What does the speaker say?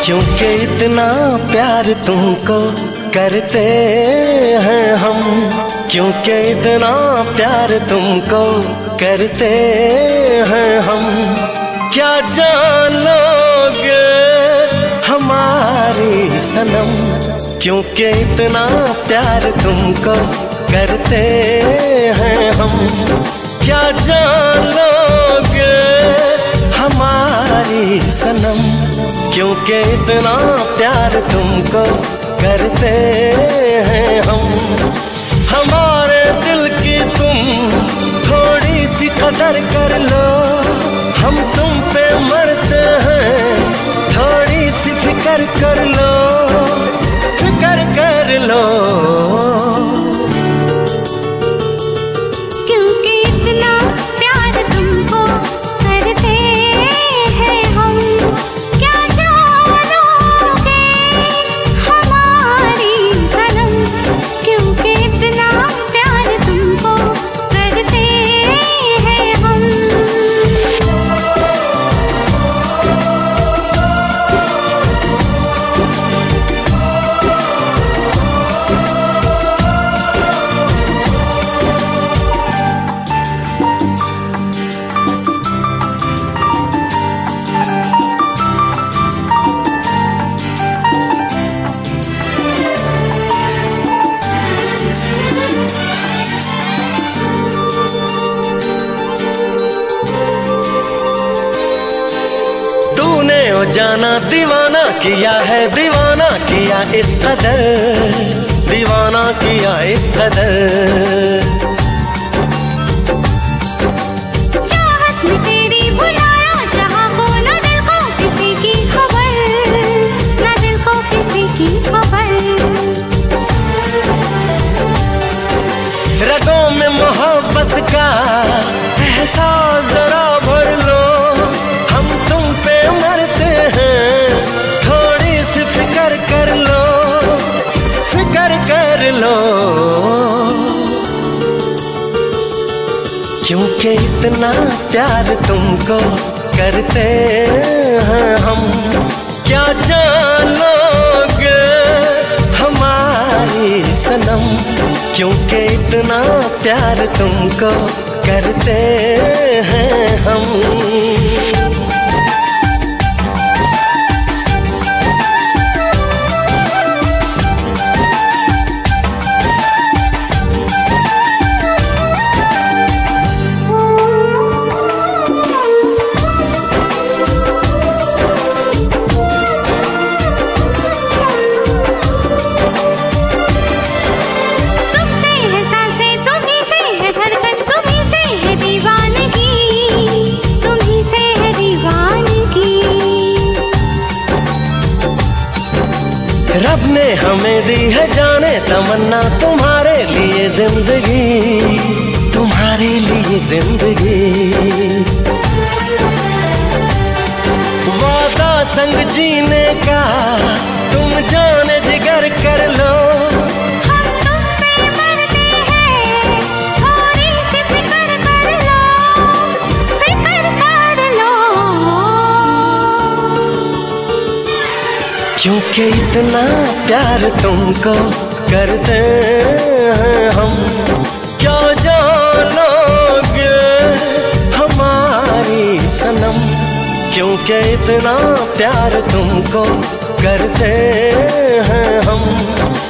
क्योंकि इतना प्यार तुमको करते हैं हम, क्योंकि इतना प्यार तुमको करते हैं हम। क्या जान लोगे हमारी सनम, क्योंकि इतना प्यार तुमको करते हैं हम। क्या जान लोगे हमारी सनम, क्योंकि इतना प्यार तुमको करते हैं हम। हमारे दिल की तुम थोड़ी सी कदर कर लो, हम तुम पे मरते हैं, थोड़ी सी फिक्र कर लो, फिक्र कर लो। जाना दीवाना किया है, दीवाना किया इस कदर, दीवाना किया इस कदर। चाहत में तेरी बुलाया जहाँ को, न दिल को किसी की खबर, न दिल को किसी की खबर। रगों में मोहब्बत का एहसास जरा भर लो, हम तुम पे मरते हैं, थोड़ी सी फिक्र कर लो, फिक्र कर लो। क्योंकि इतना प्यार तुमको करते हैं हम। क्या जान लोगे हमारी सनम, क्योंकि इतना प्यार तुमको करते हैं हम। रब ने हमें दी है जाने तमन्ना, तुम्हारे लिए जिंदगी, तुम्हारे लिए जिंदगी। वादा संग जीने का तुम जाने जिगर कर लो, हम तुम पे मरते हैं, थोड़ी सी फिक्र कर लो, फिक्र कर लो। क्योंकि इतना प्यार तुमको करते हैं हम। क्या जानोगे हमारी सनम, क्योंकि इतना प्यार तुमको करते हैं हम।